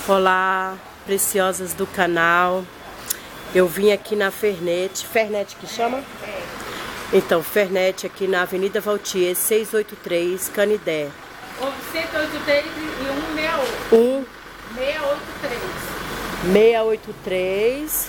Olá, preciosas do canal. Eu vim aqui na Fernet. Fernet que chama? Então, Fernet aqui na Avenida Valtier, 683, Canidé. 183 e 168. 683.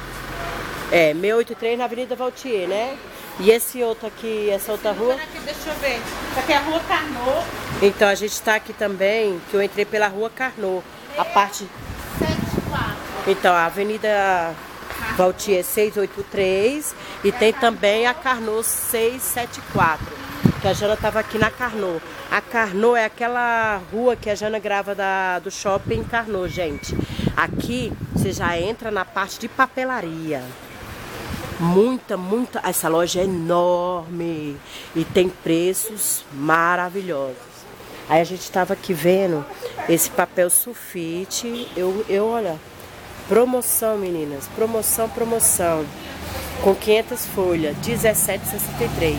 683 na Avenida Valtier, né? E esse outro aqui, essa outra rua? Aqui, deixa eu ver. Isso aqui é a Rua Carnot. Então, a gente tá aqui também, que eu entrei pela Rua Carnot. A parte... 74. Então, a Avenida Valtier 683 e tem também a Carnot 674, que a Jana tava aqui na Carnot. A Carnot é aquela rua que a Jana grava do shopping Carnot, gente. Aqui você já entra na parte de papelaria. Muita, essa loja é enorme e tem preços maravilhosos. Aí a gente estava aqui vendo esse papel sulfite. Olha, promoção, meninas, promoção, com 500 folhas, R$17,63.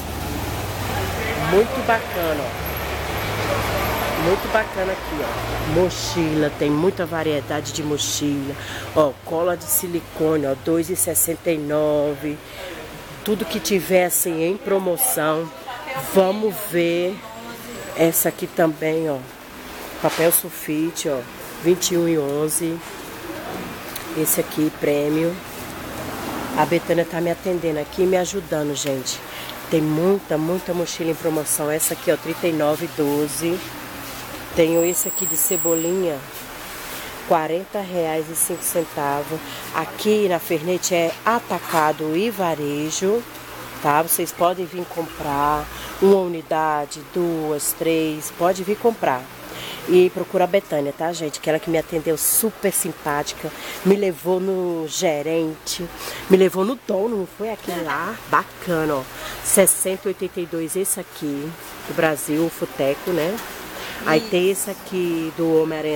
Muito bacana, ó. Muito bacana aqui, ó. Mochila, tem muita variedade de mochila. Ó, cola de silicone, ó, R$2,69. Tudo que tiver assim em promoção. Vamos ver. Essa aqui também, ó. Papel sulfite, ó, R$21,11. Esse aqui, prêmio. A Betânia tá me atendendo aqui, me ajudando, gente. Tem muita mochila em promoção. Essa aqui, ó, R$39,12. Tenho esse aqui de cebolinha, R$40,05. Aqui na Fernet é atacado e varejo, tá? Vocês podem vir comprar uma unidade, 2, 3, pode vir comprar. E procura a Betânia, tá, gente? Que ela que me atendeu, super simpática, me levou no gerente, me levou no dono, não foi aquele lá? Bacana, ó. R$60,82 esse aqui, do Brasil, o Futeco, né? Aí tem esse aqui do Homem-Aranha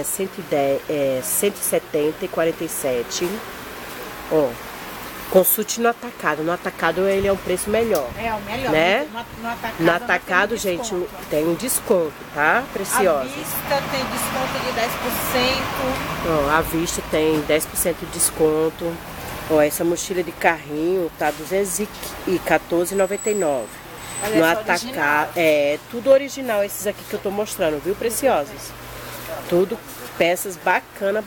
170,47. Ó, consulte no atacado. No atacado ele é um preço melhor. É o melhor, né? No atacado, gente, tem um desconto, tá? Preciosa. À vista tem desconto de 10%. Ó, à vista tem 10% de desconto. Ó, essa mochila de carrinho tá R$214,99. No atacado, tudo original esses aqui que eu tô mostrando, viu, preciosas? Tudo peças bacana.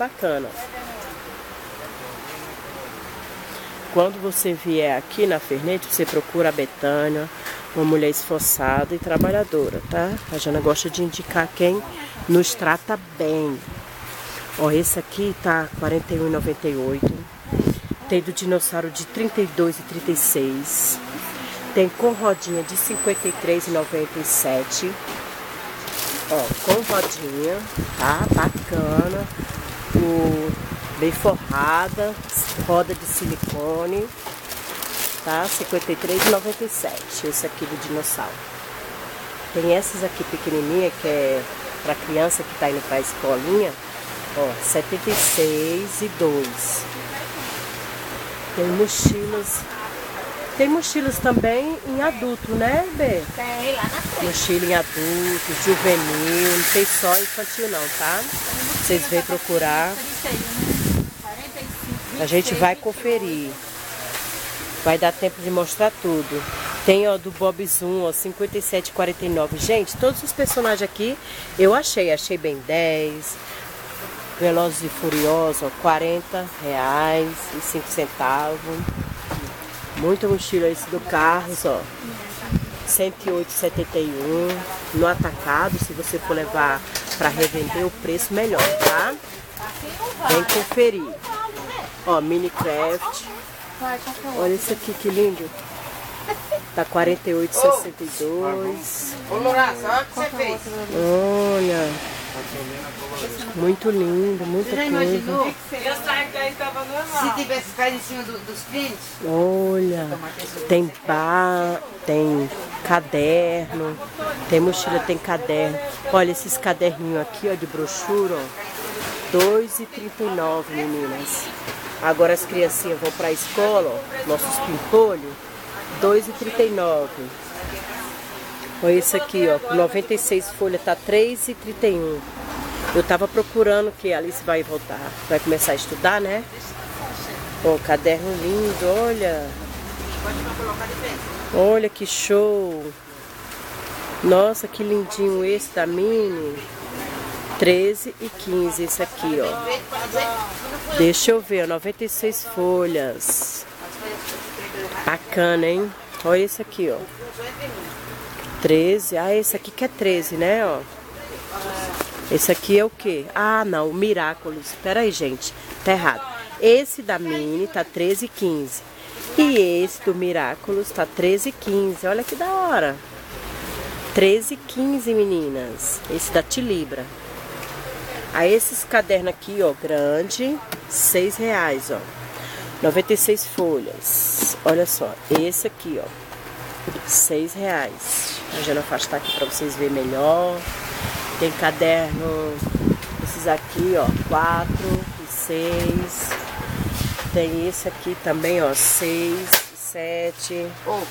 Quando você vier aqui na Fernet, você procura a Betânia, uma mulher esforçada e trabalhadora, tá? A Jana gosta de indicar quem nos trata bem. Ó, esse aqui tá R$41,98. Tem do dinossauro de R$32,36. Tem com rodinha de R$53,97. Ó, com rodinha, tá? Bacana. Bem forrada. Roda de silicone. Tá? R$53,97. Esse aqui do dinossauro. Tem essas aqui pequenininha, que é pra criança que tá indo pra escolinha. Ó, R$76,02. Tem mochilas. Tem mochilas também em adulto, né, Bê? Tem lá na frente. Mochila em adulto, juvenil, não tem só infantil não, tá? Vocês vêm procurar. A gente vai conferir. Vai dar tempo de mostrar tudo. Tem, ó, do Bob Zoom, ó, R$57,49. Gente, todos os personagens aqui eu achei bem 10. Velozes e Furiosos, ó, R$40,05. Muita mochila esse do Carros, ó. R$108,71. No atacado, se você for levar para revender, o preço melhor, tá? Vem conferir. Ó, Minecraft. Olha esse aqui, que lindo. Tá R$48,62. Ô, Loraça, olha o que você fez. Olha. Muito lindo, muita coisa. Eu saí daí, tava normal. Se tivesse ficado em cima dos clientes. Olha, tem bar, tem caderno, tem mochila, tem caderno. Olha esses caderninhos aqui, ó, de brochura, ó. R$2,39, meninas. Agora as criancinhas vão pra escola, ó, nossos pimpolhos, R$2,39. Olha esse aqui, ó, com 96 folhas, tá R$3,31. Eu tava procurando que a Alice vai voltar, vai começar a estudar, né? Ó, caderno lindo, olha. Olha que show. Nossa, que lindinho esse da Mini. 13 e 15 esse aqui, ó. Deixa eu ver, ó, 96 folhas. Bacana, hein? Olha esse aqui, ó. 13. Ah, esse aqui que é 13, né, ó. Esse aqui é o quê? Ah, não, o Miraculous. Pera aí, gente. Tá errado. Esse da Mini tá 13 e 15. E esse do Miraculous tá 13 e 15. Olha que da hora. 13 e 15, meninas. Esse da Tilibra. Aí esses cadernos aqui, ó, grande, R$6, ó. 96 folhas. Olha só, esse aqui, ó, R$6. A Jana afastar aqui pra vocês verem melhor. Tem caderno, esses aqui, ó, 4 e 6. Tem esse aqui também, ó, 6 e 7.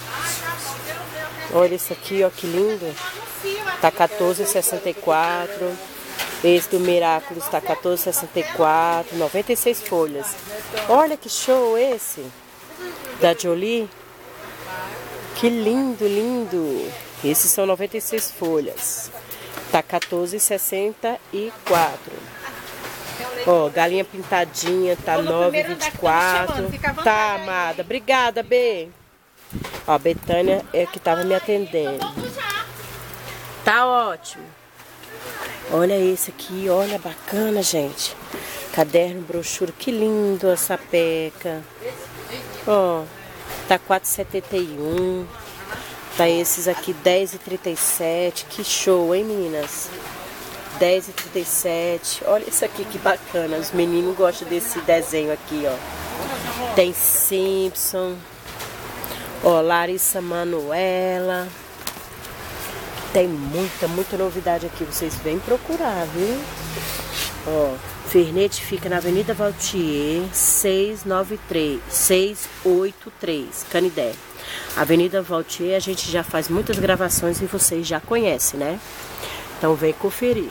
Olha esse aqui, ó, que lindo. Tá 14,64. Esse do Miraculous está 14,64, 96 folhas. Olha que show esse da Jolie. Que lindo, lindo. Esses são 96 folhas. Tá 14,64. Ó, galinha pintadinha tá 9,24. Tá, amada. Obrigada, B. Ó, a Betânia é que tava me atendendo. Tá ótimo. Olha esse aqui, olha, bacana, gente. Caderno, brochura, que lindo essa peca. Ó, tá 4,71. Tá esses aqui 10,37. Que show, hein, meninas? 10,37. Olha isso aqui, que bacana. Os meninos gostam desse desenho aqui, ó. Tem Simpson. Ó, Larissa Manoela. Tem muita novidade aqui. Vocês vêm procurar, viu? Ó, Fernete fica na Avenida Valtier, 683, Canidé. Avenida Valtier, a gente já faz muitas gravações e vocês já conhecem, né? Então vem conferir.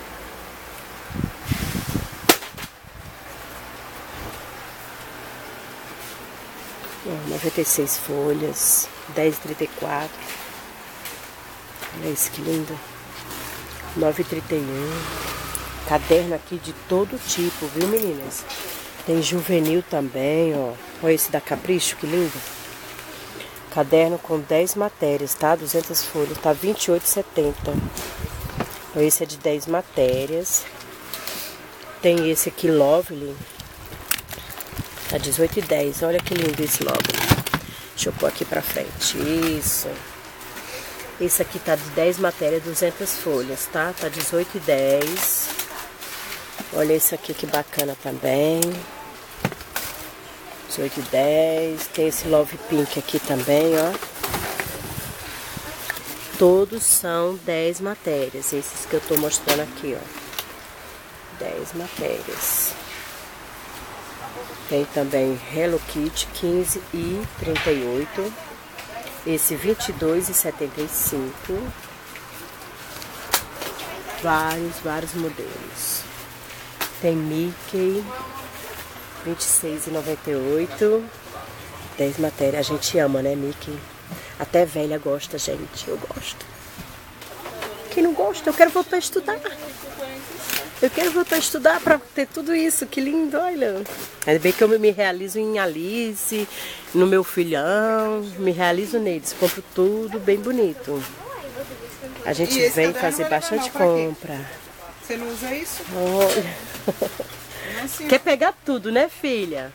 Ó, 96 folhas, 10,34. Olha isso que lindo. 9,31. Caderno aqui de todo tipo, viu, meninas? Tem juvenil também, ó. Olha esse da Capricho, que lindo. Caderno com 10 matérias, tá? 200 folhas, tá 28,70. Esse é de 10 matérias. Tem esse aqui, Lovely. Tá 18,10. Olha que lindo esse Lovely. Deixa eu pôr aqui pra frente. Isso. Esse aqui tá de 10 matérias, 200 folhas, tá? Tá 18,10. Olha esse aqui que bacana também. 18,10. Tem esse Love Pink aqui também, ó. Todos são 10 matérias. Esses que eu tô mostrando aqui, ó. 10 matérias. Tem também Hello Kitty, 15,38. Esse 22,75. Vários modelos. Tem Mickey, 26,98. 10 matérias. A gente ama, né, Mickey? Até velha gosta, gente. Eu gosto. Quem não gosta, eu quero voltar a estudar. Eu quero voltar a estudar pra ter tudo isso. Que lindo, olha. Ainda bem que eu me realizo em Alice, no meu filhão. Me realizo neles. Compro tudo bem bonito. A gente vem fazer bastante compra. Você não usa isso? Olha. Assim. Quer pegar tudo, né, filha?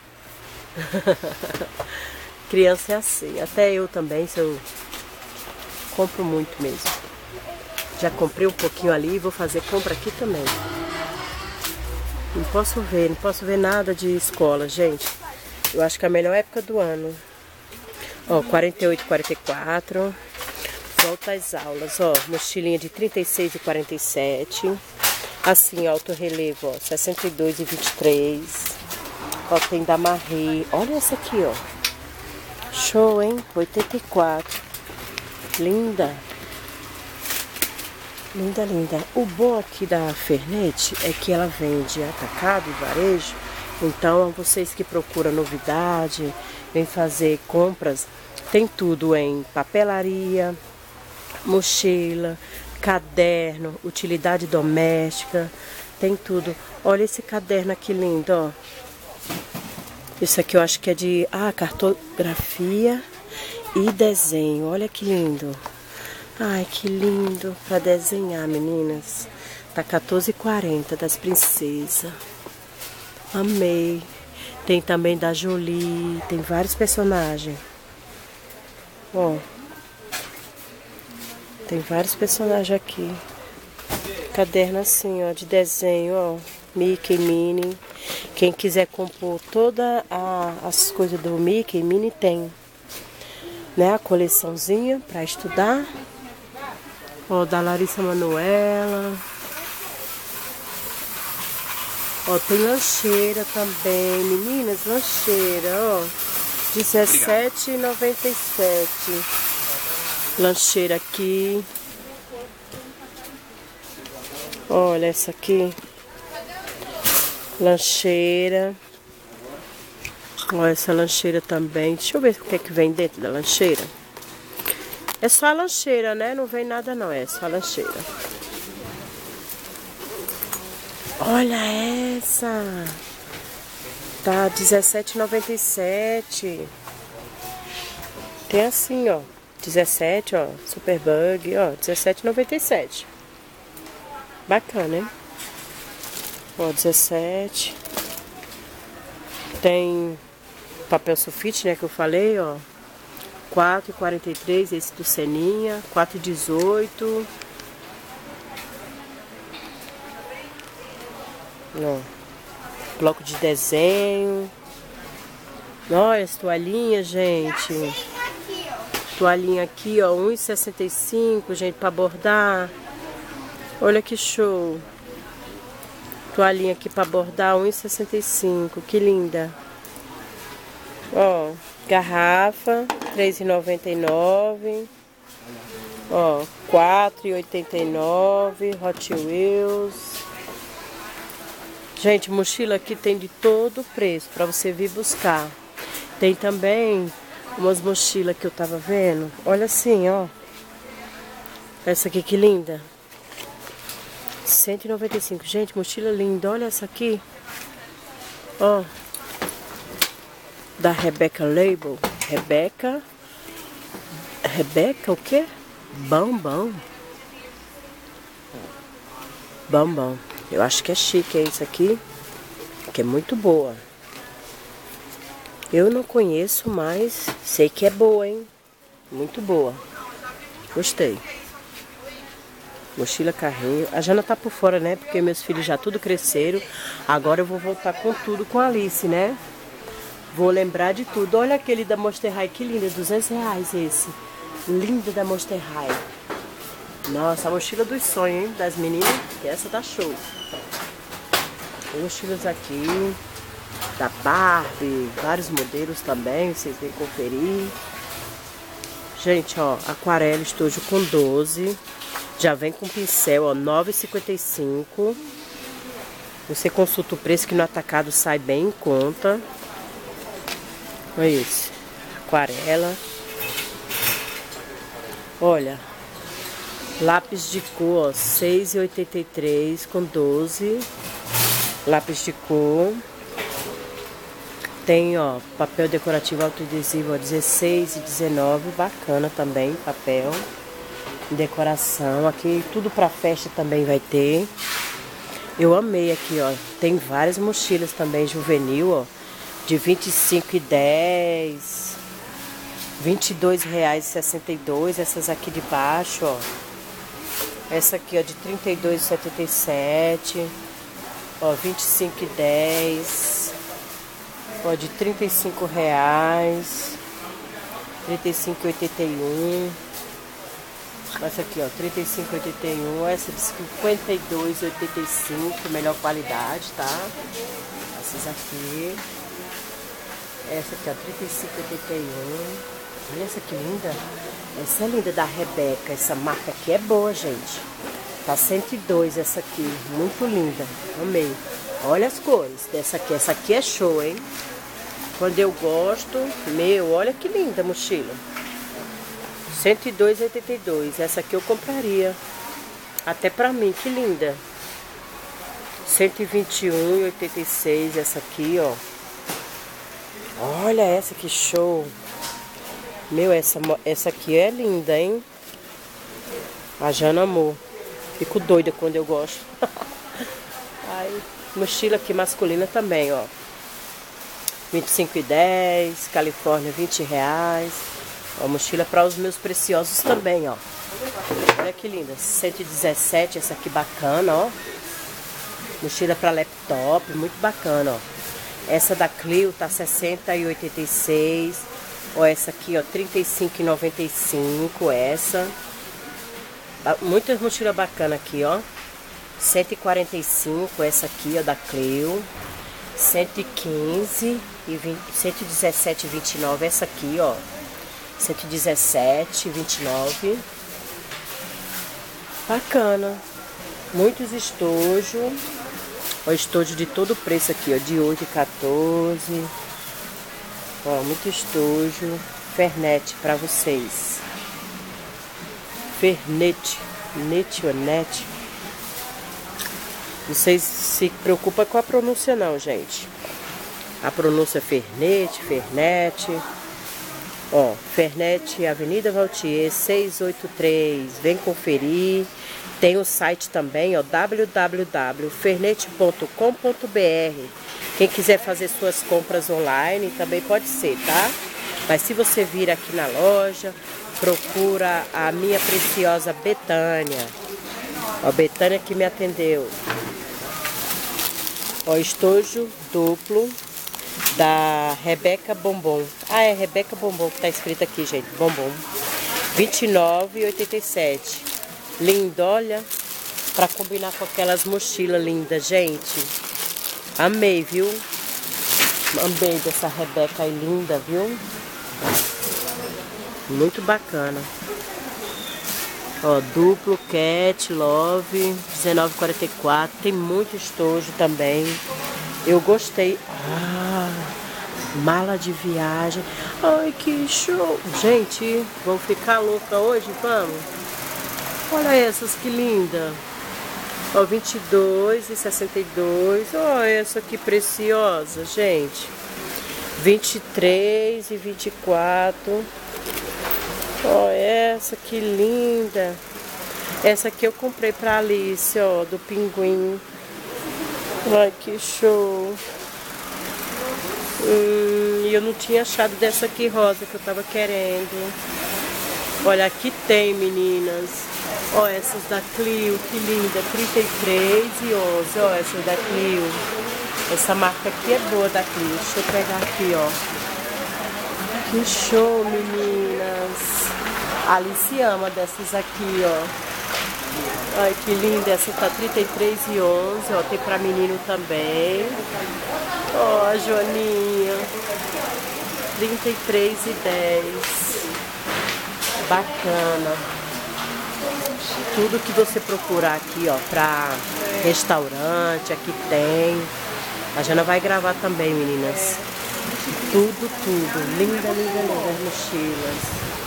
Criança é assim. Até eu também, se eu compro muito mesmo. Já comprei um pouquinho ali e vou fazer compra aqui também. Não posso ver nada de escola, gente. Eu acho que é a melhor época do ano. Ó, 48, 44. Volta às aulas, ó. Mochilinha de 36 e 47. Assim, alto relevo, ó. 62 e 23. Ó, tem da Marie. Olha essa aqui, ó. Show, hein? 84. Linda. Linda, linda. O bom aqui da Fernet é que ela vende atacado e varejo. Então, vocês que procuram novidade, vem fazer compras, tem tudo em papelaria, mochila, caderno, utilidade doméstica, tem tudo. Olha esse caderno aqui lindo, ó. Isso aqui eu acho que é de cartografia e desenho. Olha que lindo. Ai, que lindo para desenhar, meninas. Tá R$14,40 das princesas. Amei. Tem também da Jolie. Tem vários personagens. Ó. Tem vários personagens aqui. Caderno assim, ó, de desenho, ó. Mickey, Minnie. Quem quiser compor todas as coisas do Mickey, Minnie tem. Né? A coleçãozinha para estudar. Ó, da Larissa Manoela. Ó, tem lancheira também. Meninas, lancheira, ó. R$17,97. Lancheira aqui. Olha essa aqui. Lancheira. Olha essa lancheira também. Deixa eu ver o que é que vem dentro da lancheira. É só a lancheira, né? Não vem nada não, é só a lancheira. Olha essa. Tá R$17,97. Tem assim, ó. 17, ó. Superbug, ó. R$17,97. Bacana, hein? Ó, 17. Tem papel sulfite, né? Que eu falei, ó. R$4,43, esse do Seninha, R$4,18. Ó, bloco de desenho. Olha as toalhinhas, gente. Toalhinha aqui, ó, R$1,65, gente, para bordar. Olha que show. Toalhinha aqui para bordar, R$1,65, que linda. Ó, garrafa, R$3,99. Ó, R$4,89. Hot Wheels. Gente, mochila aqui tem de todo preço para você vir buscar. Tem também umas mochilas que eu tava vendo. Olha assim, ó. Essa aqui que linda. R$195. Gente, mochila linda. Olha essa aqui. Ó. Da Rebecca Label. Rebecca o quê? Bambam. Bambam. Eu acho que é chique, é isso aqui. Que é muito boa. Eu não conheço, mas sei que é boa, hein? Muito boa. Gostei. Mochila, carrinho. A Jana tá por fora, né? Porque meus filhos já tudo cresceram. Agora eu vou voltar com tudo com a Alice, né? Vou lembrar de tudo. Olha aquele da Monster High, que lindo. R$200 esse. Lindo da Monster High. Nossa, a mochila dos sonhos, hein? Das meninas. Que essa tá show. Tem mochilas aqui. Da Barbie. Vários modelos também. Vocês vêm conferir. Gente, ó. Aquarela estojo com 12. Já vem com pincel, ó. R$9,55. Você consulta o preço que no atacado sai bem em conta. Olha isso. Aquarela. Olha. Lápis de cor, ó. R$6,83 com 12. Lápis de cor. Tem, ó, papel decorativo autoadesivo, ó, R$16,19. Bacana também, papel. Decoração. Aqui tudo pra festa também vai ter. Eu amei aqui, ó. Tem várias mochilas também juvenil, ó. De R$25,10. R$22,62. Essas aqui de baixo, ó. Essa aqui, ó, de R$32,77. Ó, R$25,10. Ó, de R$35. R$35,81. Essa aqui, ó, R$35,81. Essa de R$52,85. Melhor qualidade, tá? Essas aqui. Essa aqui, ó, R$35,81. Olha essa que linda. Essa é linda da Rebecca. Essa marca aqui é boa, gente. Tá 102 essa aqui, muito linda, amei. Olha as cores dessa aqui, essa aqui é show, hein? Quando eu gosto, meu, olha que linda a mochila. 102,82, essa aqui eu compraria. Até pra mim, que linda. 121,86, essa aqui, ó. Olha essa que show. Meu, essa aqui é linda, hein? A Jana amou. Fico doida quando eu gosto. Ai, mochila aqui masculina também, ó. 25,10, Califórnia, R$20. Ó, mochila para os meus preciosos também, ó. Olha que linda. 117, essa aqui bacana, ó. Mochila para laptop, muito bacana, ó. Essa da Clio tá 60,86. Ó, essa aqui, ó, 35,95, essa. Muitas mochilas bacanas aqui, ó. 145, essa aqui, ó, da Clio. 115 e 117,29, essa aqui, ó. 117,29. Bacana. Muitos estojos. Ó, estojo de todo preço aqui, ó. De 8,14. Ó, muito estojo. Fernet pra vocês. Fernet. Net ou net. Vocês se preocupam com a pronúncia não, gente. A pronúncia é Fernet, Fernet. Ó, Fernet, Avenida Valtier, 683. Vem conferir. Tem o site também, ó, www.fernet.com.br. Quem quiser fazer suas compras online também pode ser, tá? Mas se você vir aqui na loja, procura a minha preciosa Betânia. Ó, Betânia que me atendeu. Ó, estojo duplo da Rebeca Bombom. Ah, é Rebeca Bombom que tá escrito aqui, gente. Bombom. R$29,87. Lindo, olha. Pra combinar com aquelas mochilas lindas, gente. Amei, viu? Amei dessa Rebeca aí linda, viu? Muito bacana. Ó, duplo, Cat, Love, R$19,44. Tem muito estojo também. Eu gostei. Ah, mala de viagem. Ai, que show. Gente, vamos ficar louca hoje, vamos? Olha essas, que linda. Ó, R$22,62. Ó, essa aqui preciosa, gente. R$23,24. Ó, essa que linda. Essa aqui eu comprei pra Alice, ó, do pinguim. Ai, que show. E eu não tinha achado dessa aqui rosa que eu tava querendo. Olha, aqui tem, meninas. Ó, essas da Clio, que linda. R$33,11. Ó, essas da Clio. Essa marca aqui é boa da Clio. Deixa eu pegar aqui, ó. Que show, meninas. A Alice ama dessas aqui, ó. Ai, que linda. Essa tá R$33,11. Ó, tem pra menino também. Ó, a Joaninha. R$33,10. Bacana. Tudo que você procurar aqui, ó, pra restaurante, aqui tem. A Jana vai gravar também, meninas. Tudo, tudo. Linda, linda, linda as mochilas.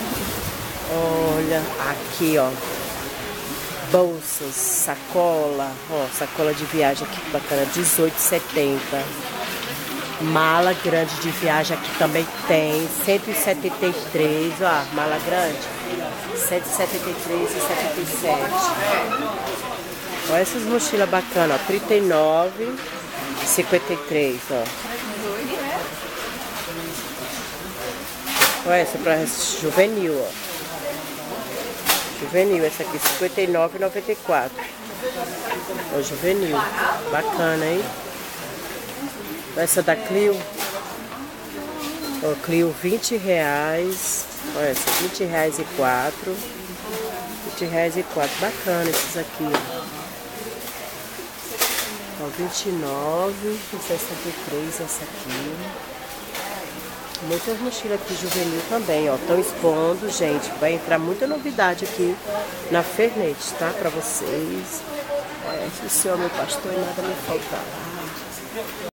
Olha, aqui, ó. Bolsas, sacola. Ó, sacola de viagem aqui, bacana. R$18,70. Mala grande de viagem aqui também tem. R$173. Ó, mala grande. R$173,77. Olha essas mochilas bacanas, ó. R$39,53, ó. Olha essa pra juvenil, ó. Juvenil, essa aqui, R$59,94. Ó, juvenil. Bacana, hein? Essa da Clio. Ó, Clio, R$20. Olha essa, R$20,04. R$20,04. Bacana esses aqui, ó. Ó, R$29,63 essa aqui. Muitas mochilas aqui juvenil também, ó. Estão expondo, gente. Vai entrar muita novidade aqui na Fernete, tá? Pra vocês. O Senhor, meu pastor, e nada me faltará.